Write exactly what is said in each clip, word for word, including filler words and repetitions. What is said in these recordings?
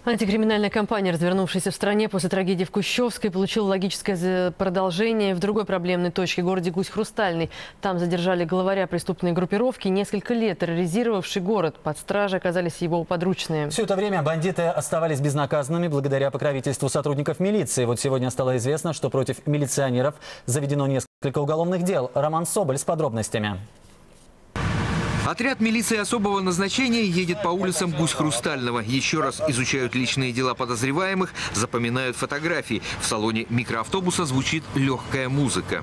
Антикриминальная кампания, развернувшаяся в стране после трагедии в Кущевской, получила логическое продолжение в другой проблемной точке – городе Гусь-Хрустальный. Там задержали главаря преступной группировки, несколько лет терроризировавший город. Под стражей оказались его подручные. Все это время бандиты оставались безнаказанными благодаря покровительству сотрудников милиции. Вот сегодня стало известно, что против милиционеров заведено несколько уголовных дел. Роман Соболь с подробностями. Отряд милиции особого назначения едет по улицам Гусь-Хрустального. Еще раз изучают личные дела подозреваемых, запоминают фотографии. В салоне микроавтобуса звучит легкая музыка.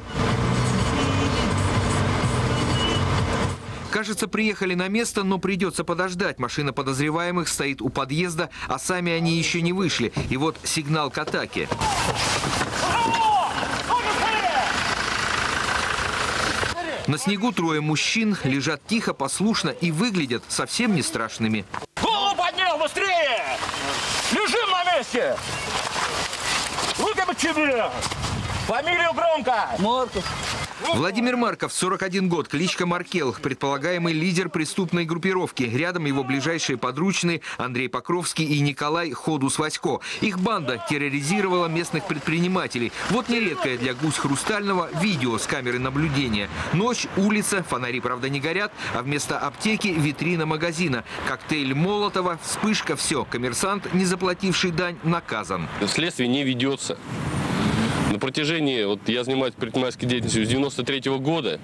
Кажется, приехали на место, но придется подождать. Машина подозреваемых стоит у подъезда, а сами они еще не вышли. И вот сигнал к атаке. На снегу трое мужчин лежат тихо, послушно и выглядят совсем не страшными. Голову поднял, быстрее! Лежим на месте! Руки под себе! Фамилию громко! Марков. Владимир Марков, сорок один год, кличка Маркел, предполагаемый лидер преступной группировки. Рядом его ближайшие подручные Андрей Покровский и Николай Ходус-Васько. Их банда терроризировала местных предпринимателей. Вот нередкое для Гусь-Хрустального видео с камеры наблюдения. Ночь, улица, фонари, правда, не горят, а вместо аптеки витрина магазина. Коктейль Молотова, вспышка, все. Коммерсант, не заплативший дань, наказан. Следствие не ведется. На протяжении, вот я занимаюсь предпринимательской деятельностью с девяносто третьего года,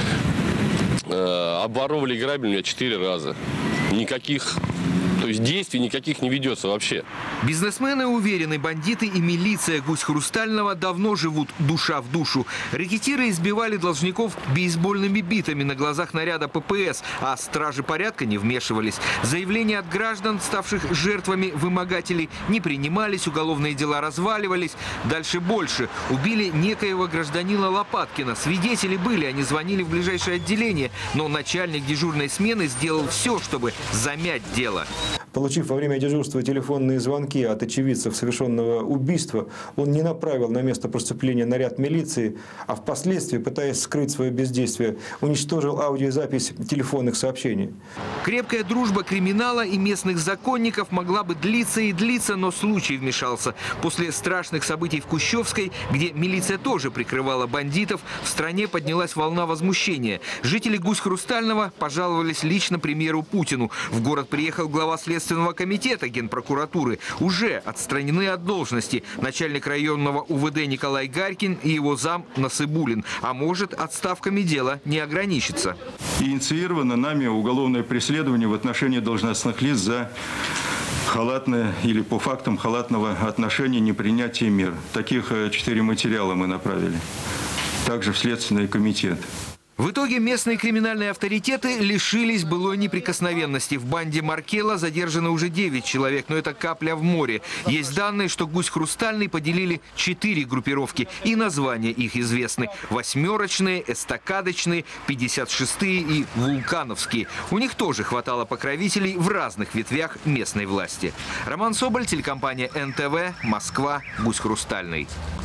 э, обворовывали и грабили меня четыре раза. Никаких, то есть действий никаких не ведется вообще. Бизнесмены уверены, бандиты и милиция Гусь-Хрустального давно живут душа в душу. Рэкетиры избивали должников бейсбольными битами на глазах наряда ППС, а стражи порядка не вмешивались. Заявления от граждан, ставших жертвами вымогателей, не принимались, уголовные дела разваливались. Дальше больше. Убили некоего гражданина Лопаткина. Свидетели были, они звонили в ближайшее отделение, но начальник дежурной смены сделал все, чтобы замять дело. Получив во время дежурства телефонные звонки от очевидцев совершенного убийства, он не направил на место преступления наряд милиции, а впоследствии, пытаясь скрыть свое бездействие, уничтожил аудиозапись телефонных сообщений. Крепкая дружба криминала и местных законников могла бы длиться и длиться, но случай вмешался. После страшных событий в Кущевской, где милиция тоже прикрывала бандитов, в стране поднялась волна возмущения. Жители Гусь-Хрустального пожаловались лично премьеру Путину. В город приехал глава Следственного комитета Генпрокуратуры. Уже отстранены от должности начальник районного УВД Николай Гарькин и его зам Насыбулин. А может, отставками дело не ограничится. Инициировано нами уголовное преследование в отношении должностных лиц за халатное или по фактам халатного отношения непринятия мер. Таких четыре материала мы направили. Также в Следственный комитет. В итоге местные криминальные авторитеты лишились былой неприкосновенности. В банде Маркела задержаны уже девять человек, но это капля в море. Есть данные, что Гусь-Хрустальный поделили четыре группировки, и названия их известны. Восьмерочные, эстакадочные, пятьдесят шестые и вулкановские. У них тоже хватало покровителей в разных ветвях местной власти. Роман Соболь, телекомпания эн тэ вэ, Москва, Гусь-Хрустальный.